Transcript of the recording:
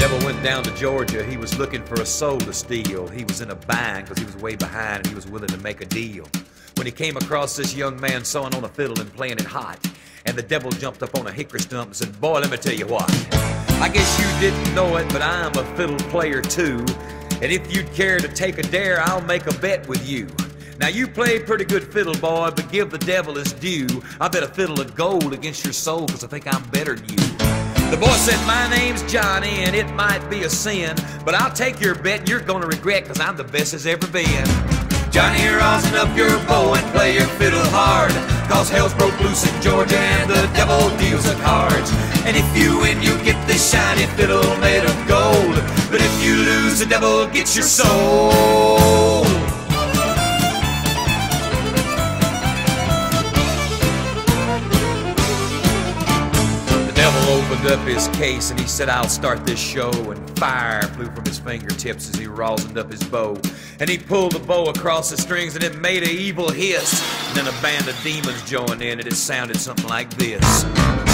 Devil went down to Georgia, he was looking for a soul to steal. He was in a bind because he was way behind and he was willing to make a deal. When he came across this young man sawing on a fiddle and playing it hot, and the devil jumped up on a hickory stump and said, "Boy, let me tell you what. I guess you didn't know it, but I'm a fiddle player too. And if you'd care to take a dare, I'll make a bet with you. Now you play pretty good fiddle, boy, but give the devil his due. I bet a fiddle of gold against your soul, because I think I'm better than you." The boy said, "My name's Johnny, and it might be a sin, but I'll take your bet and you're gonna regret, because I'm the best as ever been." "Johnny, rosin up your bow and play your fiddle hard, cause hell's broke loose in Georgia and the devil deals the cards. And if you win, you get this shiny fiddle made of gold, but if you lose, the devil gets your soul." The devil opened up his case and he said, "I'll start this show," and fire flew from his fingertips as he rosined up his bow. And he pulled the bow across the strings and it made an evil hiss. And then a band of demons joined in and it sounded something like this.